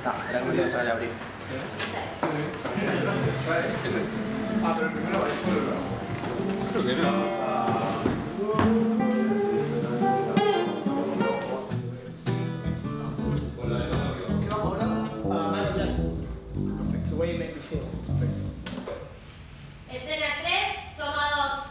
No, era como le vas a ver abrir. Ah, pero primero va a ir por el lado. Creo que no. ¿Qué vamos ahora? Michael Jackson. Perfecto. The way you make me feel. Perfecto. Escena 3, toma 2.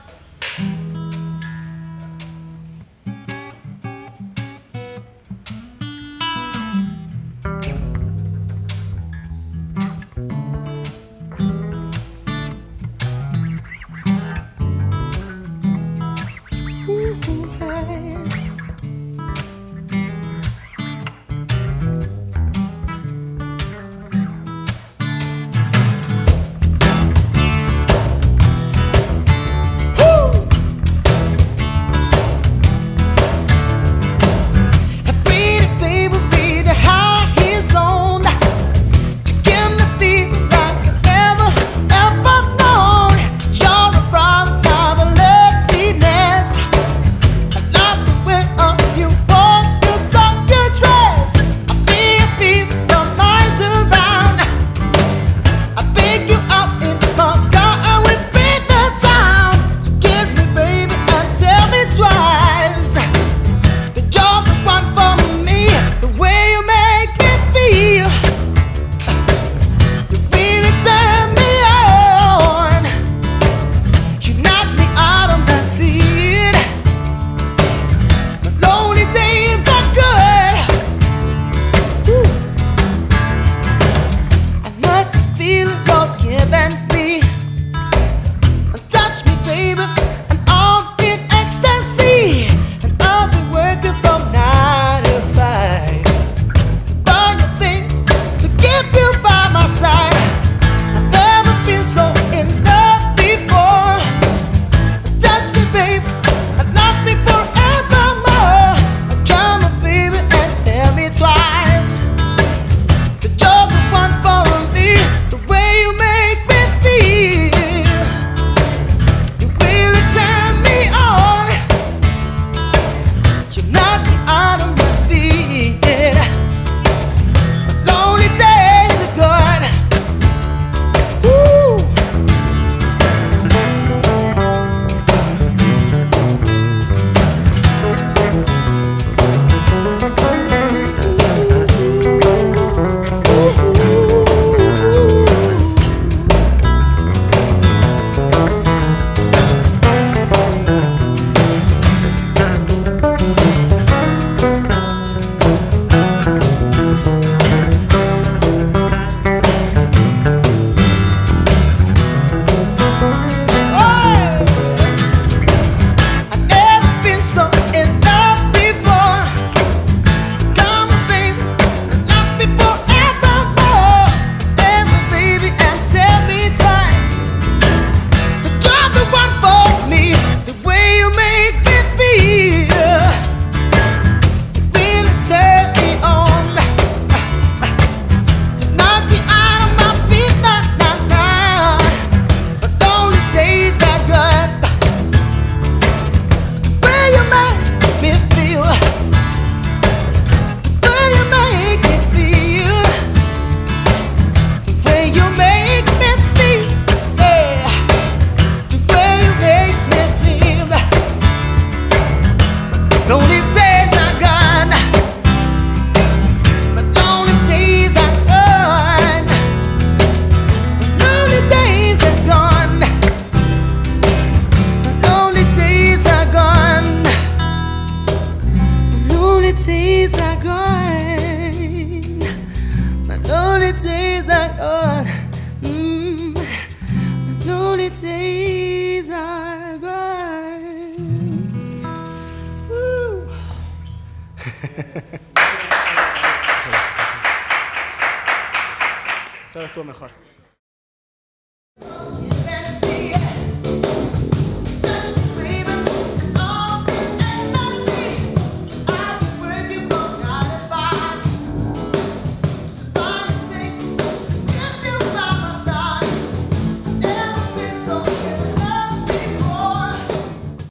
days are gone. My lonely days are gone. My lonely days are gone. Woo. Todo estuvo mejor.